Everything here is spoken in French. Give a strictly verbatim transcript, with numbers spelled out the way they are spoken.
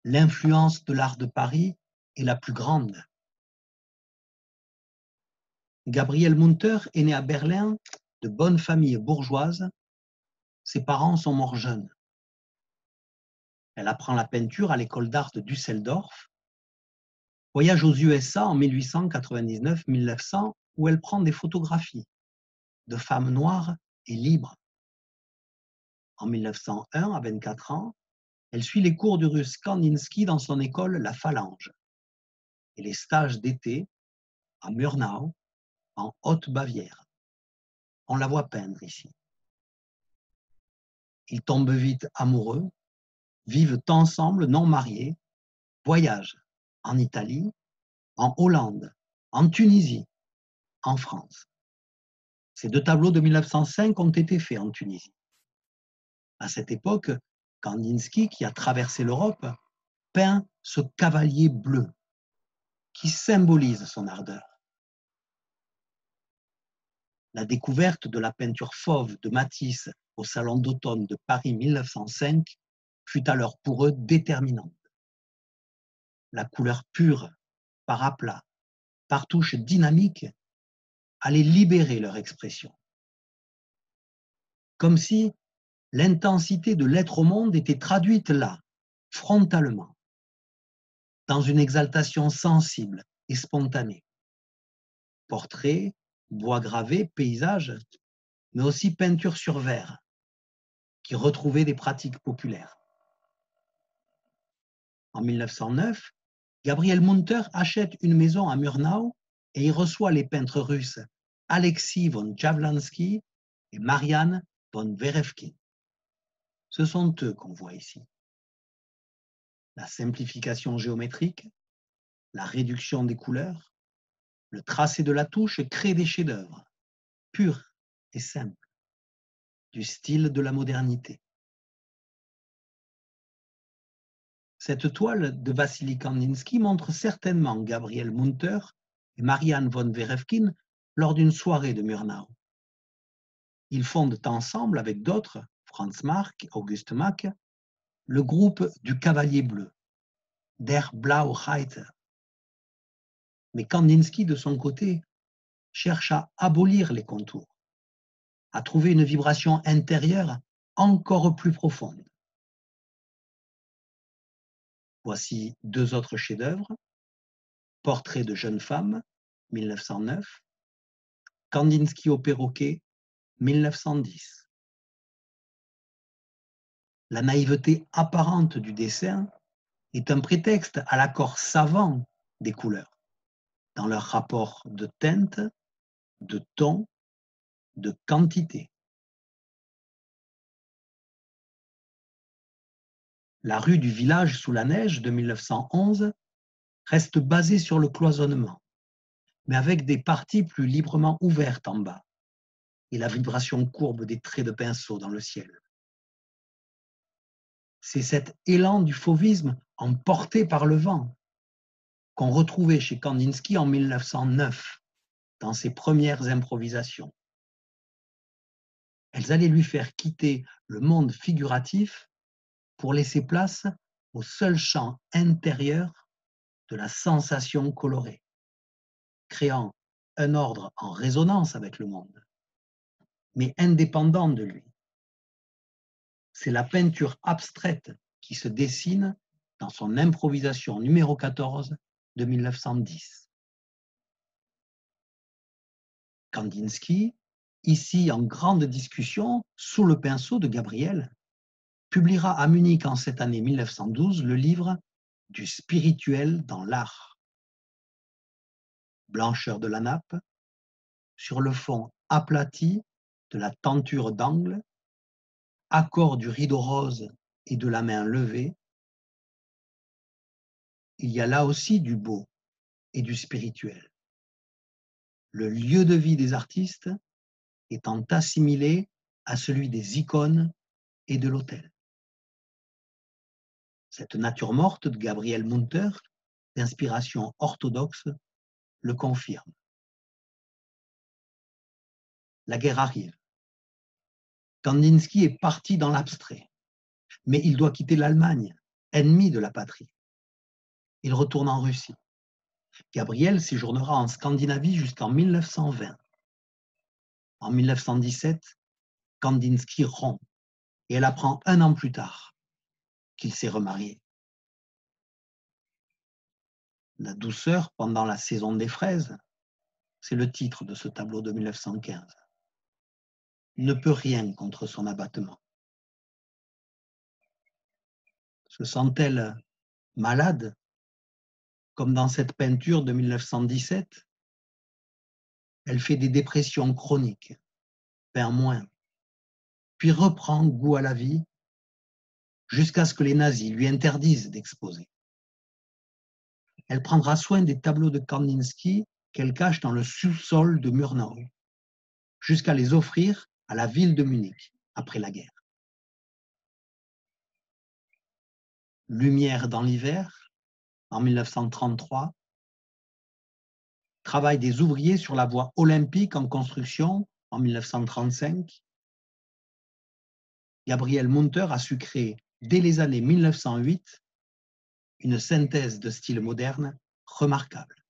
l'influence de l'art de Paris est la plus grande. Gabriele Munter est née à Berlin, de bonne famille bourgeoise. Ses parents sont morts jeunes. Elle apprend la peinture à l'école d'art de Düsseldorf, voyage aux U S A en mille huit cent quatre-vingt-dix-neuf mille neuf cents où elle prend des photographies de femmes noires et libres. En mille neuf cent un, à vingt-quatre ans, elle suit les cours du russe Kandinsky dans son école La Phalange et les stages d'été à Murnau, en Haute-Bavière. On la voit peindre ici. Ils tombent vite amoureux, vivent ensemble non mariés, voyagent en Italie, en Hollande, en Tunisie, en France. Ces deux tableaux de mille neuf cent cinq ont été faits en Tunisie. À cette époque, Kandinsky, qui a traversé l'Europe, peint ce cavalier bleu qui symbolise son ardeur. La découverte de la peinture fauve de Matisse au Salon d'automne de Paris mille neuf cent cinq fut alors pour eux déterminante. La couleur pure, par aplat, par touche dynamique, allait libérer leur expression. Comme si l'intensité de l'être au monde était traduite là, frontalement, dans une exaltation sensible et spontanée. Portraits, bois gravés, paysages, mais aussi peinture sur verre, qui retrouvait des pratiques populaires. En mille neuf cent neuf, Gabriele Munter achète une maison à Murnau et y reçoit les peintres russes Alexis von Javlansky et Marian von Werefkin. Ce sont eux qu'on voit ici. La simplification géométrique, la réduction des couleurs, le tracé de la touche crée des chefs-d'œuvre, purs et simples, du style de la modernité. Cette toile de Vassili Kandinsky montre certainement Gabriele Munter et Marian von Werefkin lors d'une soirée de Murnau. Ils fondent ensemble avec d'autres, Franz Marc, Auguste Mack, le groupe du Cavalier Bleu, Der Blaue Reiter. Mais Kandinsky, de son côté, cherche à abolir les contours, à trouver une vibration intérieure encore plus profonde. Voici deux autres chefs-d'œuvre, Portrait de jeune femme, mille neuf cent neuf, Kandinsky au perroquet, mille neuf cent dix. La naïveté apparente du dessin est un prétexte à l'accord savant des couleurs, dans leur rapport de teinte, de ton, de quantité. La rue du village sous la neige de mille neuf cent onze reste basée sur le cloisonnement, mais avec des parties plus librement ouvertes en bas et la vibration courbe des traits de pinceau dans le ciel. C'est cet élan du fauvisme emporté par le vent qu'on retrouvait chez Kandinsky en mille neuf cent neuf dans ses premières improvisations. Elles allaient lui faire quitter le monde figuratif pour laisser place au seul champ intérieur de la sensation colorée, créant un ordre en résonance avec le monde, mais indépendant de lui. C'est la peinture abstraite qui se dessine dans son improvisation numéro quatorze de mille neuf cent dix. Kandinsky, ici en grande discussion sous le pinceau de Gabriele, publiera à Munich en cette année mille neuf cent douze le livre « Du spirituel dans l'art ». Blancheur de la nappe, sur le fond aplati de la tenture d'angle, accord du rideau rose et de la main levée, il y a là aussi du beau et du spirituel. Le lieu de vie des artistes étant assimilé à celui des icônes et de l'autel. Cette nature morte de Gabriele Munter, d'inspiration orthodoxe, le confirme. La guerre arrive. Kandinsky est parti dans l'abstrait, mais il doit quitter l'Allemagne, ennemie de la patrie. il retourne en Russie. Gabriel séjournera en Scandinavie jusqu'en mille neuf cent vingt. En mille neuf cent dix-sept, Kandinsky rompt et elle apprend un an plus tard qu'il s'est remarié. La douceur pendant la saison des fraises, c'est le titre de ce tableau de mille neuf cent quinze. Ne peut rien contre son abattement. Se sent-elle malade, comme dans cette peinture de mille neuf cent dix-sept? Elle fait des dépressions chroniques, peint moins, puis reprend goût à la vie jusqu'à ce que les nazis lui interdisent d'exposer. Elle prendra soin des tableaux de Kandinsky qu'elle cache dans le sous-sol de Murnau, jusqu'à les offrir à la ville de Munich après la guerre. Lumière dans l'hiver, en mille neuf cent trente-trois, travail des ouvriers sur la voie olympique en construction en mille neuf cent trente-cinq. Gabriel Munter a su créer, dès les années mille neuf cent huit, une synthèse de style moderne remarquable.